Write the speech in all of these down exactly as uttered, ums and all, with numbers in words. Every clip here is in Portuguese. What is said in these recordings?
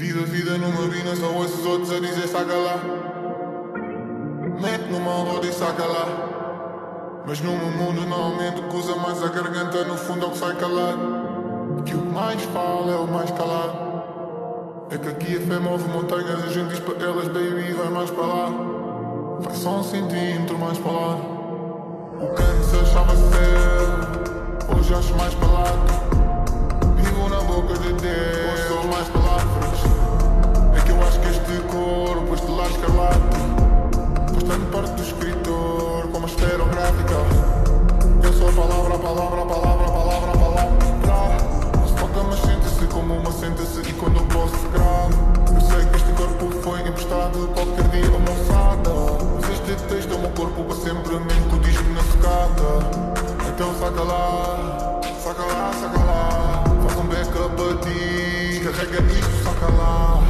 Vida, vida numa vina, só ouço os outros a dizer saca lá. Mete numa roda e saca lá. Mas no meu mundo normalmente o que usa mais a garganta no fundo é o que sai calado. Que o que mais fala é o mais calado. É que aqui a fé move montanhas, a gente diz para elas baby vai mais para lá. Vai só um centímetro mais para lá. O canto se achava céu, hoje acho mais para lá. Vivo na boca de Deus, hoje sou mais palavras. É que eu acho que este corpo, este lar escarlate, faz tanto parte do escritor como a esferográfica. Eu sou a palavra, a palavra, a palavra, a palavra, a palavra. Não se toca, mas sente-se como uma senta-se. E quando eu posso grave, eu sei que este corpo foi emprestado qualquer dia uma alçada. Mas este texto é o meu corpo para sempre, mesmo que o disco na secada. Então saca lá, saca lá, saca lá. Faz um backup a ti, carrega isto, saca lá.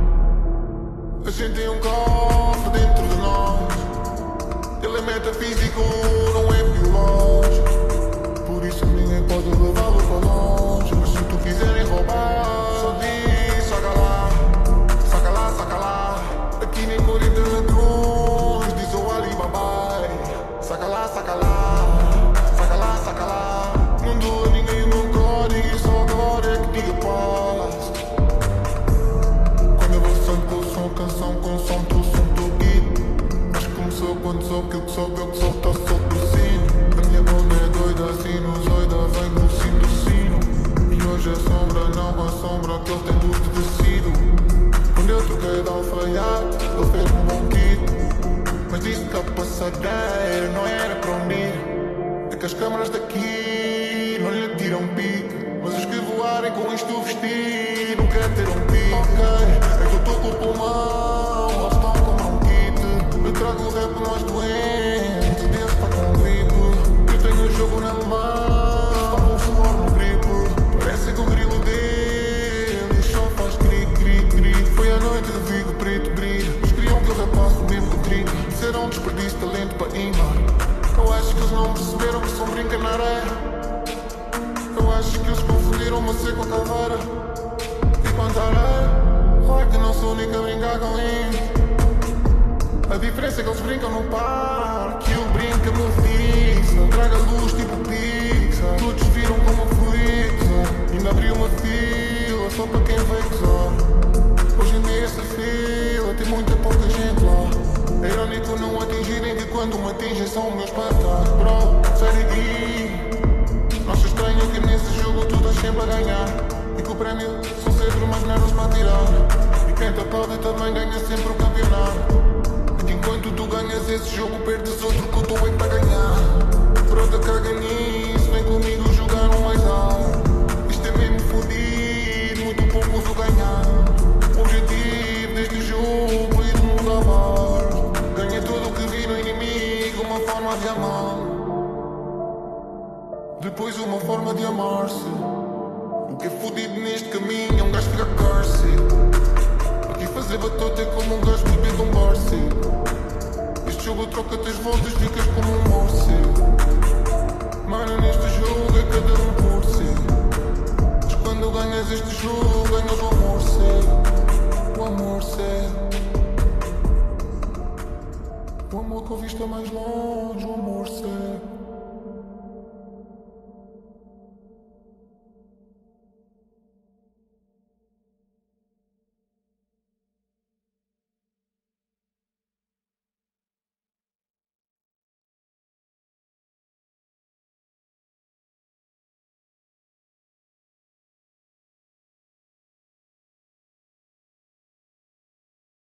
A gente tem um cofre dentro de nós. Ele é metafísico, não é biológico. Por isso ninguém pode levá-lo para longe. Mas se tu quiserem roubar, só diz, saca lá, saca lá, saca lá. Aqui nem quarenta ladrões, diz o Alibaba. Saca lá, saca lá, saca lá, saca lá. Não dou a ninguém o meu código e só agora é que diga paz. Quando eu vou santo com o som, canção com som, tu som, tu guido. Mas começou quando sou aquilo que sou, eu que sou, tô solto do sino. A minha bunda é doida, sinusoida, vem no sino do sino. E hoje a sombra não assombra que ele tem luz de tecido. Quando eu troquei de alfaiate, ele fez-me um bom kit. Mas disse que a passadeira não era para unir. É que as câmaras daqui não lhe tiram pique. Mas os que voarem com isto vestido não quer ter um pique. Ok, é que eu estou com o pulmão, eles estão com um kit. Eu trago o rap mais doente, Deus está com gripe. Eu tenho o jogo na mão, estão com o suor no gripe. Parece que o grilo dele só faz cri, cri, cri. Foi a noite de Vigo, preto brilho. Eles queriam que eu rapasse o mesmo que o trilho. Isso era um desperdício de talento para imar. Eu acho que eles não perceberam que são brinca na areia. Eu acho que eles confundiram você com a caveira. E quanto à areia, claro que não sou o único a brincar com isso. A diferença é que eles brincam no parque. Eu brinco meu fixa. Traga luz tipo pizza. Todos viram como freaks. Ainda abri uma fila só para quem veio gozar. Hoje em dia essa fila tem muita pouca gente lá. É irónico não atingirem que quando me atingem são meus patas. Bro, sai daqui. Não acho estranho que nesse jogo tu estás sempre a ganhar. E que o prémio são sempre mais merdas para tirar. E quem te aplaude também ganha sempre o campeonato. E que enquanto tu ganhas esse jogo perdes outro que eu estou bem para ganhar. Brota, caga nisso, vem comigo jogar um mais alto. Isto é mesmo fodido, muito pouco uso ganhar. O objetivo deste jogo é ir no mundo a bar. Ganhei tudo o que vi no inimigo, uma forma de amar. Depois uma forma de amar-se. O que é fodido neste caminho é um gajo ficar curse. Aqui fazer batota é como um gajo beber de um barce. Este jogo troca três voltas, ficas como um morse.